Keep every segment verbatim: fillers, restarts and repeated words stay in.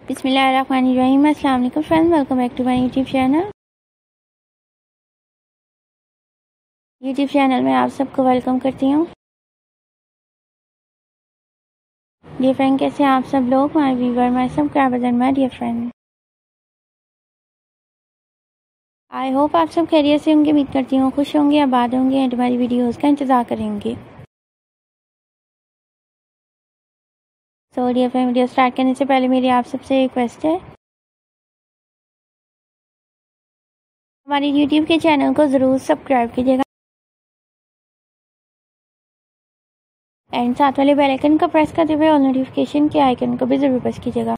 बिस्मिल्लाहिर्रहमानिर्रहीम। अस्सलाम वालेकुम friends, welcome back to my YouTube channel. YouTube channel में आप सबको वेलकम करती हूँ। डियर फ्रेंड, कैसे हैं आप सब लोग? My viewer, my subscribers and my dear friend, I hope आप सब खैरियत से होंगे। उम्मीद करती हूँ खुश होंगे, आबाद होंगे एंड हमारी वीडियोज़ का इंतज़ार करेंगे। So dear friend, video start करने से पहले मेरी आप सबसे रिक्वेस्ट है, हमारे यूट्यूब के चैनल को ज़रूर सब्सक्राइब कीजिएगा एंड साथ वाले बेल आइकन को प्रेस करते हुए ऑल नोटिफिकेशन के आइकन को भी ज़रूर प्रेस कीजिएगा,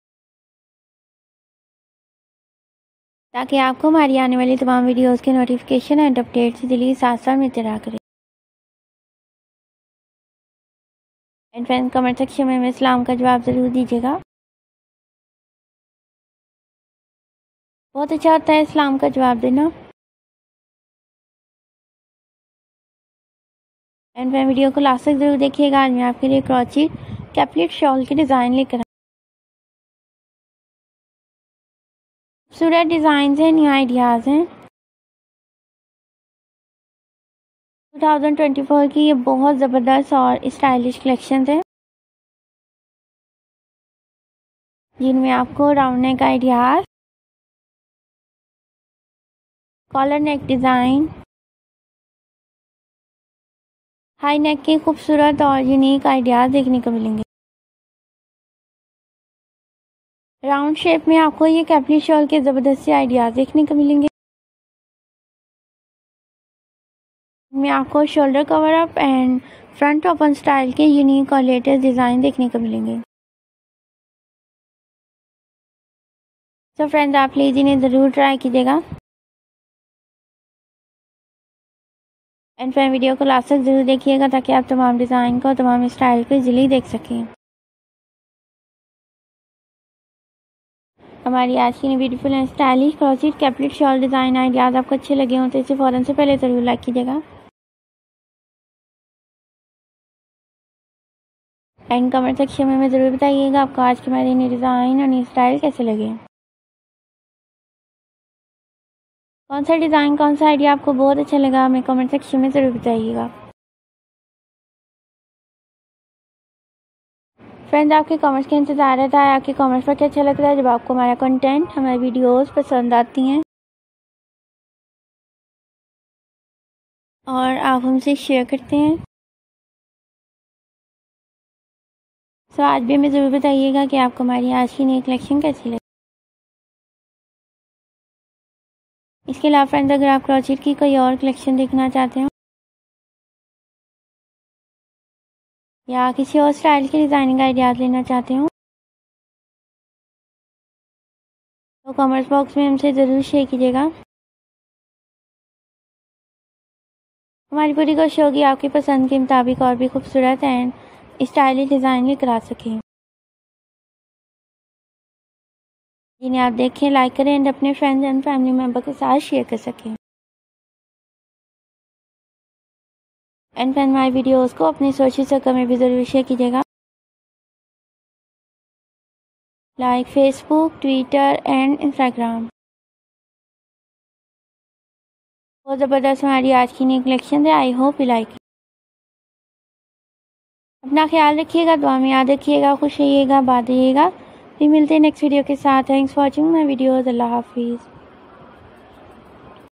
ताकि आपको हमारी आने वाली तमाम वीडियोस के नोटिफिकेशन एंड अपडेट जल्दी साथ साथ मिलते रहा करें। एंड फ्रेंड, कमेंट सेक्शन में इस्लाम का जवाब ज़रूर दीजिएगा। बहुत अच्छा होता है इस्लाम का जवाब देना। एंड फ्रेंड, वीडियो को लास्ट तक जरूर देखिएगा। आज मैं आपके लिए क्रॉची कैपलेट शॉल की डिज़ाइन लेकर खूबसूरत डिज़ाइन हैं, न्यू आइडियाज़ हैं। टू थाउजेंड ट्वेंटी फोर की ये बहुत ज़बरदस्त और स्टाइलिश कलेक्शन है, जिनमें आपको round neck ideas, collar neck design, high neck के खूबसूरत और यूनिक आइडियाज़ देखने को मिलेंगे। राउंड शेप में आपको ये कैपली शॉल के ज़बरदस्त आइडियाज़ देखने को मिलेंगे। इनमें आपको shoulder cover up and front open style के यूनिक और लेटेस्ट डिज़ाइन देखने को मिलेंगे। तो फ्रेंड्स, आप प्लीज़ इन्हें ज़रूर ट्राई कीजिएगा एंड फ्रेंड, वीडियो को लास्ट तक ज़रूर देखिएगा ताकि आप तमाम डिज़ाइन को, तमाम स्टाइल को इजीली देख सकें। हमारी आज की beautiful and stylish crochet capelet shawl design ideas आपको अच्छे लगे हों तो इसे फ़ौरन से पहले ज़रूर लाइक कीजिएगा एंड कमेंट सेक्शन में हमें ज़रूर बताइएगा आपको आज के हमारे नए डिज़ाइन और नई स्टाइल कैसे लगे। कौन सा डिज़ाइन, कौन सा आइडिया आपको बहुत अच्छा लगा, हमें कमेंट सेक्शन में ज़रूर बताइएगा। फ्रेंड्स, आपके कमेंट्स का इंतज़ार रहता है। आपके कमेंट्स पर क्या अच्छा लगता है जब आपको हमारा कंटेंट, हमारी वीडियोस पसंद आती हैं और आप हमसे शेयर करते हैं। सो आज भी हमें ज़रूर बताइएगा कि आपको हमारी आज की नई कलेक्शन कैसी लगी। इसके अलावा फ्रेंड्स, अगर आप क्रॉचेट की कोई और कलेक्शन देखना चाहते हो या किसी और स्टाइल के डिज़ाइनिंग आइडियाज़ लेना चाहते हो तो कमेंट्स बॉक्स में हमसे ज़रूर शेयर कीजिएगा। हमारी पूरी कोशिश होगी आपकी पसंद के मुताबिक और भी खूबसूरत एंड स्टाइलिश डिज़ाइन लेकर आ सकें, जिन्हें आप देखें, लाइक करें एंड अपने फ्रेंड्स एंड फैमिली मेम्बर के साथ शेयर कर सकें। एंड फ्रेंड, हमारी वीडियोस को अपने सोशल सर्कल में भी ज़रूर शेयर कीजिएगा, like Facebook, Twitter and Instagram. बहुत ज़बरदस्त हमारी आज की नई कलेक्शन है। I hope you like. अपना ख्याल रखिएगा, दुआ में याद रखिएगा, खुश रहिएगा, बात रहिएगा। फिर मिलते हैं नेक्स्ट वीडियो के साथ। Thanks for watching my videos. अल्लाह हाफिज़।